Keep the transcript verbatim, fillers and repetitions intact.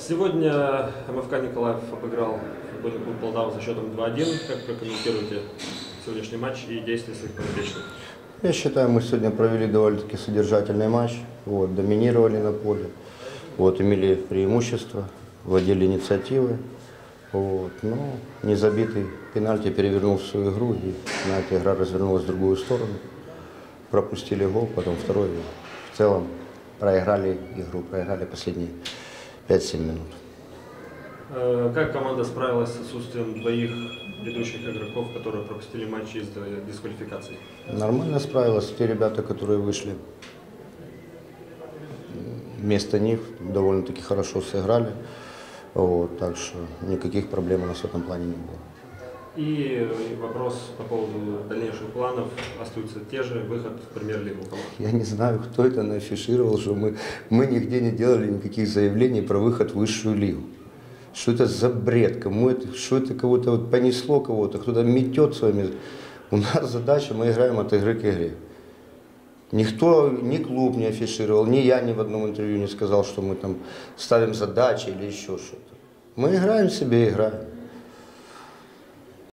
Сегодня МФК Николаев обыграл футбольный клуб Полтава за счетом два-один. Как прокомментируете сегодняшний матч и действия своих подопечных? Я считаю, мы сегодня провели довольно-таки содержательный матч, вот, доминировали на поле, вот, имели преимущество, владели инициативой. Вот, но незабитый пенальти перевернул свою игру, и на эта игра развернулась в другую сторону. Пропустили гол, потом второй. В целом проиграли игру, проиграли последние пять-семь минут. Как команда справилась с отсутствием двоих ведущих игроков, которые пропустили матч из-за дисквалификации? Нормально справилась. Те ребята, которые вышли вместо них, довольно-таки хорошо сыграли. Вот, так что никаких проблем у нас в этом плане не было. И вопрос по поводу дальнейших планов остаются те же, выход в премьер-лигу. Я не знаю, кто это нафишировал, что мы, мы нигде не делали никаких заявлений про выход в высшую лигу. Что это за бред? Кому это, что это кого-то вот понесло кого-то, кто-то метет своими. У нас задача, мы играем от игры к игре. Никто, ни клуб не афишировал, ни я ни в одном интервью не сказал, что мы там ставим задачи или еще что-то. Мы играем себе, играем.